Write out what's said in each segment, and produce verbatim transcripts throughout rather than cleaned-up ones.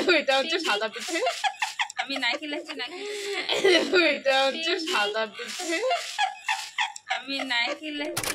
এটা হচ্ছে সাদা পিঠে। আমি নারকেল আছে নাকি? এটা হচ্ছে সাদা পিঠে। আমি নারকেল আছে।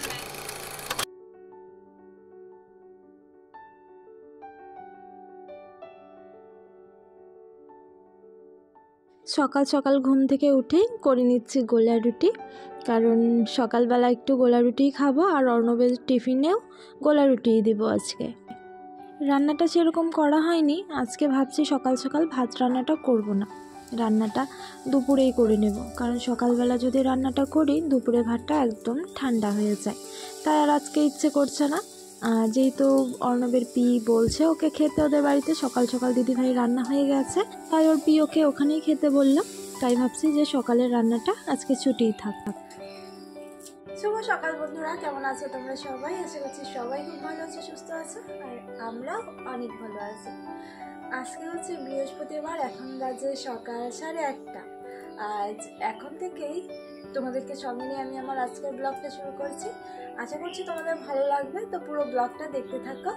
সকাল সকাল ঘুম থেকে উঠেই করে নিচ্ছি গোলা রুটি, কারণ সকালবেলা একটু গোলা রুটিই খাবো আর অর্ণবের টিফিনেও গোলা রুটিই দিব আজকে। রান্নাটা সেরকম করা হয়নি, আজকে ভাবছি সকাল সকাল ভাত রান্নাটা করব না, রান্নাটা দুপুরেই করে নেব, কারণ সকালবেলা যদি রান্নাটা করি দুপুরে ভাতটা একদম ঠান্ডা হয়ে যায়। তাই আর আজকে ইচ্ছে করছে না, যেহেতু অর্ণবের পি বলছে ওকে খেতে ওদের বাড়িতে, সকাল সকাল দিদিভাই রান্না হয়ে গেছে, তাই ওর পি ওকে ওখানেই খেতে বললাম। তাই ভাবছি যে সকালের রান্নাটা আজকে ছুটিই থাক। শুভ সকাল বন্ধুরা, কেমন আছো তোমরা সবাই? আশা করছি সবাই খুব ভালো আছে, সুস্থ আছো, আর আমরাও অনেক ভালো আছি। আজকে হচ্ছে বৃহস্পতিবার, এখন বাজে সকাল সাড়ে আটটা। আজ এখন থেকেই তোমাদেরকে সঙ্গে নিয়ে আমি আমার আজকের ব্লগটা শুরু করছি। আশা করছি তোমাদের ভালো লাগবে, তো পুরো ব্লগটা দেখতে থাকো।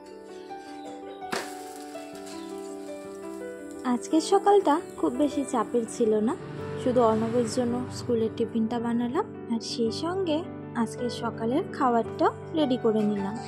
আজকের সকালটা খুব বেশি চাপের ছিল না, শুধু অর্ণবের জন্য স্কুলের টিফিনটা বানালাম আর সেই সঙ্গে আজকের সকালের খাবারটাও রেডি করে নিলাম।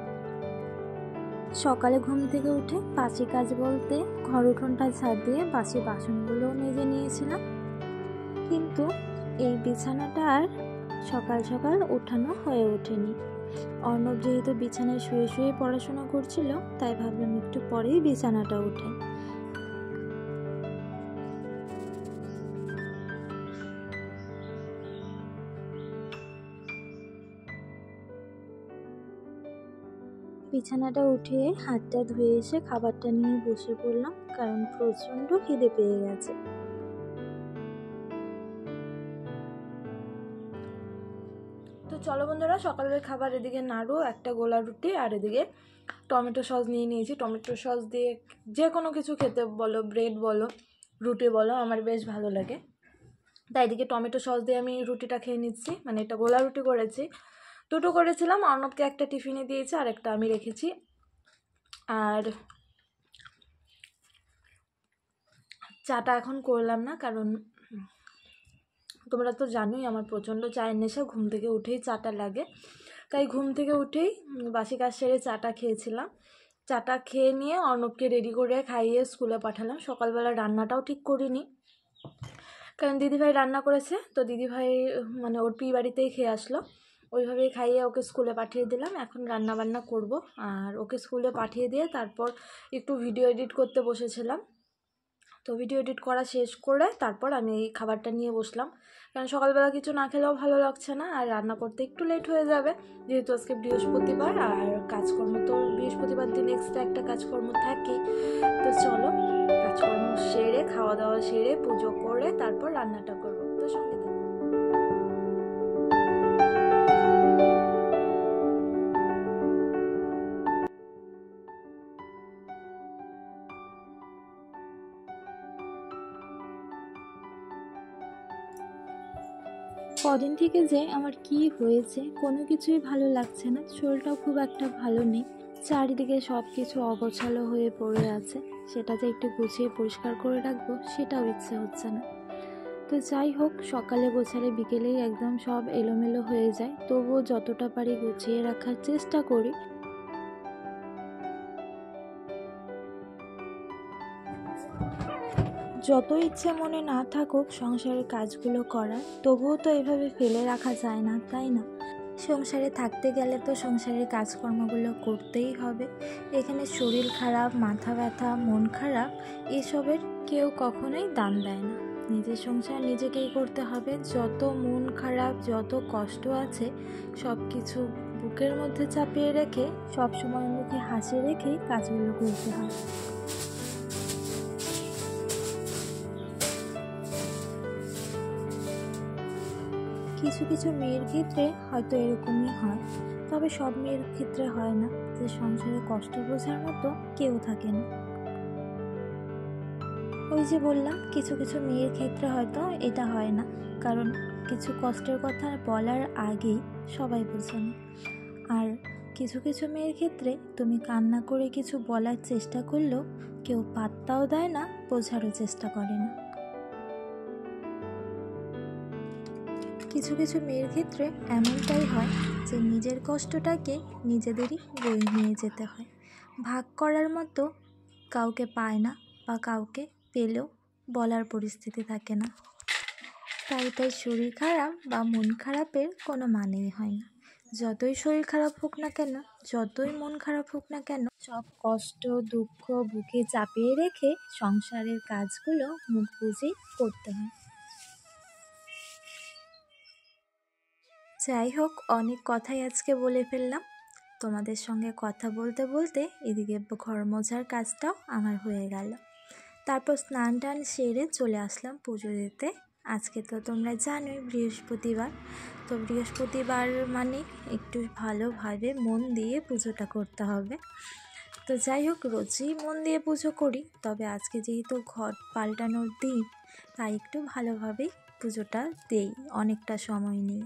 সকালে ঘুম থেকে উঠে বাসি কাজ বলতে ঘর উঠোনটা ঝাড় দিয়ে বাসি বাসনগুলোও মেজে নিয়েছিলাম, কিন্তু এই বিছানাটা আর সকাল সকাল উঠানো হয়ে ওঠেনি। অর্ণব যেহেতু বিছানায় শুয়ে শুয়ে পড়াশোনা করছিল, তাই ভাবলাম একটু পরেই বিছানাটা উঠে। বিছানাটা উঠিয়ে হাতটা ধুয়ে এসে খাবারটা নিয়ে বসে পড়লাম, কারণ প্রচণ্ড খিদে পেয়ে গেছে। তো চলো বন্ধুরা, সকালের খাবার এদিকে নাড়ু, একটা গোলা রুটি, আর এদিকে টমেটো সস নিয়ে নিয়েছি। টমেটো সস দিয়ে যে কোনো কিছু খেতে বলো, ব্রেড বলো, রুটি বলো, আমার বেশ ভালো লাগে। তাই এদিকে টমেটো সস দিয়ে আমি রুটিটা খেয়ে নিচ্ছি, মানে এটা গোলা রুটি করেছি। দুটো করেছিলাম, অর্ণবকে একটা টিফিনে দিয়েছি আর একটা আমি রেখেছি। আর চাটা এখন করলাম না, কারণ তোমরা তো জানোই আমার প্রচণ্ড চায়ের নেশা, ঘুম থেকে উঠেই চাটা লাগে। তাই ঘুম থেকে উঠেই বাসি কাজ সেরে চাটা খেয়েছিলাম। চাটা খেয়ে নিয়ে অর্ণবকে রেডি করে খাইয়ে স্কুলে পাঠালাম। সকালবেলা রান্নাটাও ঠিক করিনি, কারণ দিদিভাই রান্না করেছে, তো দিদিভাই মানে ওর পি বাড়িতেই খেয়ে আসলো, ওইভাবেই খাইয়ে ওকে স্কুলে পাঠিয়ে দিলাম। এখন রান্না বান্না করব, আর ওকে স্কুলে পাঠিয়ে দিয়ে তারপর একটু ভিডিও এডিট করতে বসেছিলাম। তো ভিডিও এডিট করা শেষ করে তারপর আমি এই খাবারটা নিয়ে বসলাম, কারণ সকালবেলা কিছু না খেলেও ভালো লাগছে না, আর রান্না করতে একটু লেট হয়ে যাবে, যেহেতু আজকে বৃহস্পতিবার আর কাজকর্ম তো বৃহস্পতিবার দিন এক্সট্রা একটা কাজকর্ম থাকে। তো চলো কাজকর্ম সেরে খাওয়া দাওয়া সেরে পুজো করে তারপর রান্নাটা করবো, তো সঙ্গে থাকো। কদিন থেকে যে আমার কি হয়েছে কোনো কিছুই ভালো লাগছে না, শরীরটাও খুব একটা ভালো নেই, চারিদিকে সব কিছু অগোছালো হয়ে পড়ে আছে, সেটা যে একটু গুছিয়ে পরিষ্কার করে রাখবো সেটাও ইচ্ছে হচ্ছে না। তো যাই হোক, সকালে গোছালে বিকেলেই একদম সব এলোমেলো হয়ে যায়, তবুও যতটা পারি গুছিয়ে রাখার চেষ্টা করি। যত ইচ্ছে মনে না থাকুক সংসারের কাজগুলো করার, তবুও তো এভাবে ফেলে রাখা যায় না, তাই না? সংসারে থাকতে গেলে তো সংসারের কাজকর্মগুলো করতেই হবে। এখানে শরীর খারাপ, মাথা ব্যথা, মন খারাপ, এসবের কেউ কখনোই দাম দেয় না। নিজের সংসার নিজেকেই করতে হবে। যত মন খারাপ, যত কষ্ট আছে সব কিছু বুকের মধ্যে চাপিয়ে রেখে সবসময় মুখে হাসি রেখেই কাজগুলো করতে হয়। কিছু কিছু মেয়ের ক্ষেত্রে হয়তো এরকমই হয়, তবে সব মেয়ের ক্ষেত্রে হয় না, যে সংসারে কষ্ট বোঝার মতো কেউ থাকে না। ওই যে বললাম, কিছু কিছু মেয়ের ক্ষেত্রে হয়তো এটা হয় না, কারণ কিছু কষ্টের কথা বলার আগেই সবাই বোঝে না। আর কিছু কিছু মেয়ের ক্ষেত্রে তুমি কান্না করে কিছু বলার চেষ্টা করলেও কেউ পাত্তাও দেয় না, বোঝারও চেষ্টা করে না। কিছু কিছু মেয়ের ক্ষেত্রে এমনটাই হয় যে নিজের কষ্টটাকে নিজেদেরই বয়ে নিয়ে যেতে হয়, ভাগ করার মতো কাউকে পায় না বা কাউকে পেলেও বলার পরিস্থিতি থাকে না। তাই তাই শরীর খারাপ বা মন খারাপের কোনো মানেই হয় না। যতই শরীর খারাপ হোক না কেন, যতই মন খারাপ হোক না কেন, সব কষ্ট দুঃখ বুকে চাপিয়ে রেখে সংসারের কাজগুলো মুখ বুজেই করতে হয়। যাই হোক, অনেক কথাই আজকে বলে ফেললাম। তোমাদের সঙ্গে কথা বলতে বলতে এদিকে ঘর মোছার কাজটাও আমার হয়ে গেল। তারপর স্নান টান সেরে চলে আসলাম পুজো দিতে। আজকে তো তোমরা জানোই বৃহস্পতিবার, তো বৃহস্পতিবার মানে একটু ভালোভাবে মন দিয়ে পুজোটা করতে হবে। তো যাই হোক, রোজই মন দিয়ে পুজো করি, তবে আজকে যেহেতু ঘর পাল্টানোর দিন, তাই একটু ভালোভাবেই পুজোটা দেই অনেকটা সময় নিয়ে।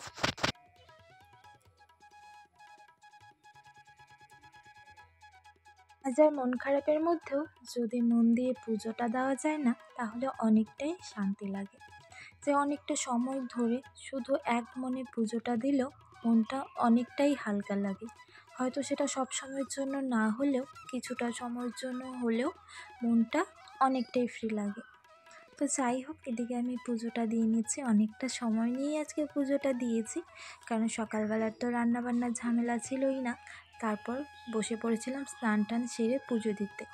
হাজার মন খারাপের মধ্যেও যদি মন দিয়ে পুজোটা দেওয়া যায় না, তাহলে অনেকটাই শান্তি লাগে। যে অনেকটা সময় ধরে শুধু এক মনে পুজোটা দিলেও মনটা অনেকটাই হালকা লাগে। হয়তো সেটা সব সময়ের জন্য না হলেও কিছুটা সময়ের জন্য হলেও মনটা অনেকটাই ফ্রি লাগে। তো যাই হোক, এদিকে আমি পুজোটা দিয়ে নিচ্ছি, অনেকটা সময় নিয়ে আজকে পুজোটা দিয়েছি, কারণ সকালবেলার তো রান্নাবান্নার ঝামেলা ছিলই না। তারপর বসে পড়েছিলাম স্নান টান সেরে পুজো দিতে।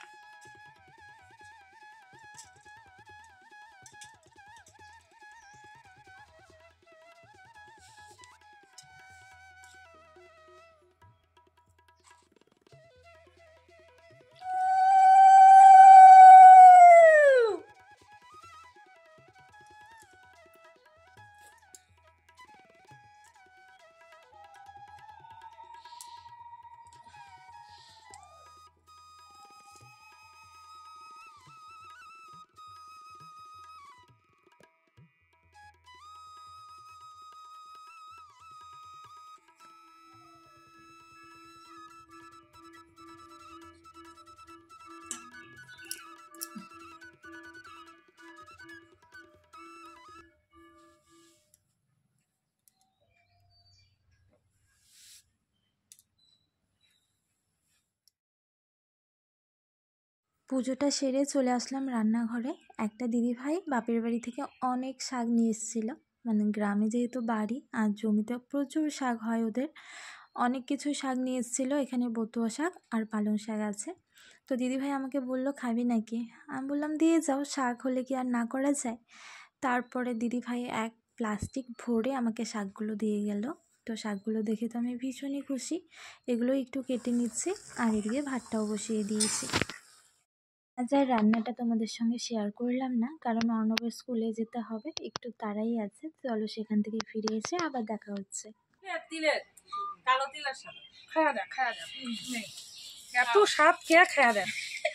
পুজোটা সেরে চলে আসলাম রান্নাঘরে। একটা দিদিভাই বাপের বাড়ি থেকে অনেক শাক নিয়ে এসেছিলো, মানে গ্রামে যেহেতু বাড়ি আর জমিতে প্রচুর শাক হয় ওদের, অনেক কিছু শাক নিয়ে এসেছিলো। এখানে বতুয়া শাক আর পালং শাক আছে। তো দিদিভাই আমাকে বলল, খাবি নাকি? আমি বললাম দিয়ে যাও, শাক হলে কি আর না করা যায়। তারপরে দিদিভাই এক প্লাস্টিক ভরে আমাকে শাকগুলো দিয়ে গেল। তো শাকগুলো দেখে তো আমি ভীষণই খুশি। এগুলো একটু কেটে নিচ্ছি আর এদিকে ভাতটাও বসিয়ে দিয়েছি। আজ আর রান্নাটা তোমাদের সঙ্গে শেয়ার করলাম না, কারণ অর্ণবের স্কুলে যেতে হবে, একটু তাড়াই আছে। চলো সেখান থেকে ফিরে এসে আবার দেখা হচ্ছে। কালো তিলের সাথে খায়া দেখ খায়া দেখ এত স্বাদ কে খায়া দেখ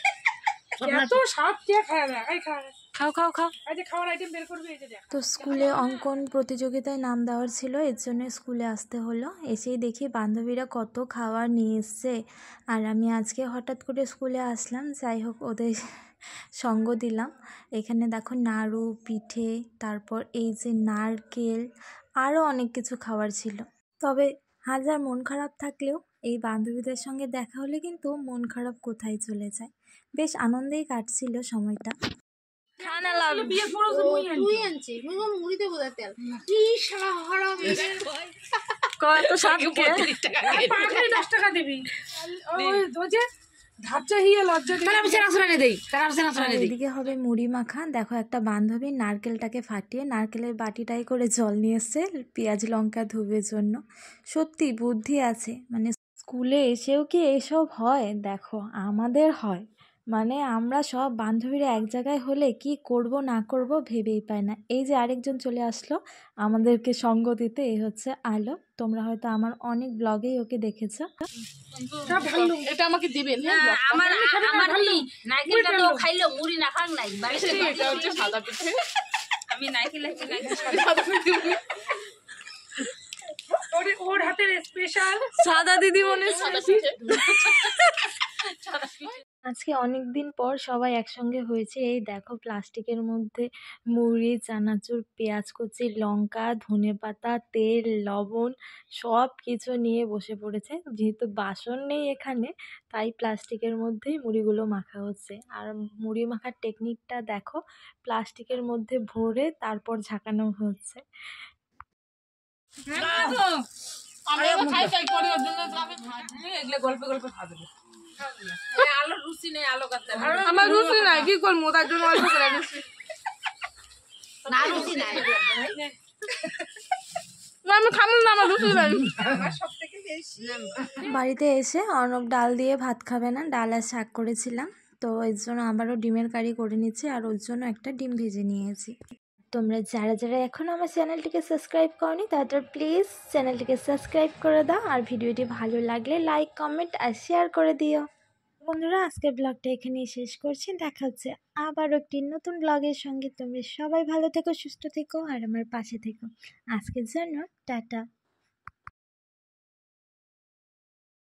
এত স্বাদ কে খায়া দেখ এই খায়া খাও খাও খাও। এই যে খাওয়ার আইটেম বের করবে, এই যে দেখ। তো স্কুলে অঙ্কন প্রতিযোগিতায় নাম দেওয়ার ছিল, এর জন্য স্কুলে আসতে হলো। এসেই দেখি বান্ধবীরা কত খাবার নিয়ে এসছে, আর আমি আজকে হঠাৎ করে স্কুলে আসলাম। যাই হোক, ওদের সঙ্গ দিলাম। এখানে দেখো নাড়ু, পিঠে, তারপর এই যে নারকেল, আরও অনেক কিছু খাবার ছিল। তবে হাজার মন খারাপ থাকলেও এই বান্ধবীদের সঙ্গে দেখা হলে কিন্তু মন খারাপ কোথায় চলে যায়। বেশ আনন্দেই কাটছিল সময়টা। খানা লাভ বিয়ে পড়ছে মুই তুই আনছি মুই মুড়িতে বোধা তেল কি শালা হারাম কত স্বাদ কে পাগলি দশ টাকা দিবি ওই দোজে ধাপচা হিয়ে লজ্জা দিবি। তাহলে আমি সেরা সুরানে দেই তাহলে আমি সেরা সুরানে দেই। এদিকে হবে মুড়ি মাখা। দেখো, একটা বান্ধবী নারকেলটাকে ফাটিয়ে নারকেলের বাটিটাই করে জল নিয়ে এসছে পেঁয়াজ লঙ্কা ধুবের জন্য। সত্যি বুদ্ধি আছে, মানে স্কুলে এসেও কি এসব হয়? দেখো আমাদের হয়, মানে আমরা সব বান্ধবীরা এক জায়গায় হলে কি করব না করব ভেবেই পাই না। এই যে আরেকজন চলে আসলো আমাদেরকে সঙ্গ দিতে, এই হচ্ছে আলো। তোমরা হয়তো আমার অনেক ব্লগেই ওকে দেখেছো। এটা আমাকে দিবেন। আমার আমার কি নারকেলটা তো খাইলো মুড়ি না খাং নাই বাড়িতে। এটা হচ্ছে সাদা পিঠে। আমি নারকেল খাচ্ছি নারকেল সাদা পিঠে ওর ওর হাতের স্পেশাল সাদা দিদিমণির আজকে অনেক দিন পর সবাই একসঙ্গে হয়েছে। এই দেখো প্লাস্টিকের মধ্যে মুড়ি, চানাচুর, পেঁয়াজ কুচি, লঙ্কা, ধনেপাতা, তেল, লবণ সব কিছু নিয়ে বসে পড়েছে। যেহেতু বাসন নেই এখানে, তাই প্লাস্টিকের মধ্যেই মুড়িগুলো মাখা হচ্ছে। আর মুড়ি মাখার টেকনিকটা দেখো, প্লাস্টিকের মধ্যে ভরে তারপর ঝাঁকানো হচ্ছে। গল্পে গল্পে খাওয়া যাবে। আলো রুচি নেই, আলো কাটতে আমার রুচি নাই, কি করবো তার জন্য অল্প করে রুচি না রুচি নাই আমি খাবো না, আমার রুচি নাই। বাড়িতে এসে অর্ণব ডাল দিয়ে ভাত খাবে না, ডাল আর শাক করেছিলাম, তো এর জন্য আবারও ডিমের কারি করে নিচ্ছি আর ওর জন্য একটা ডিম ভেজে নিয়েছি। তোমরা যারা যারা এখনও আমার চ্যানেলটিকে সাবস্ক্রাইব করনি তাদের প্লিজ চ্যানেলটিকে সাবস্ক্রাইব করে দাও, আর ভিডিওটি ভালো লাগলে লাইক, কমেন্ট আর শেয়ার করে দিও। বন্ধুরা, আজকের ব্লগটা এখানেই শেষ করছি। দেখা হচ্ছে আবার একটি নতুন ব্লগের সঙ্গে। তোমরা সবাই ভালো থেকো, সুস্থ থেকো আর আমার পাশে থেকো। আজকের জন্য টাটা।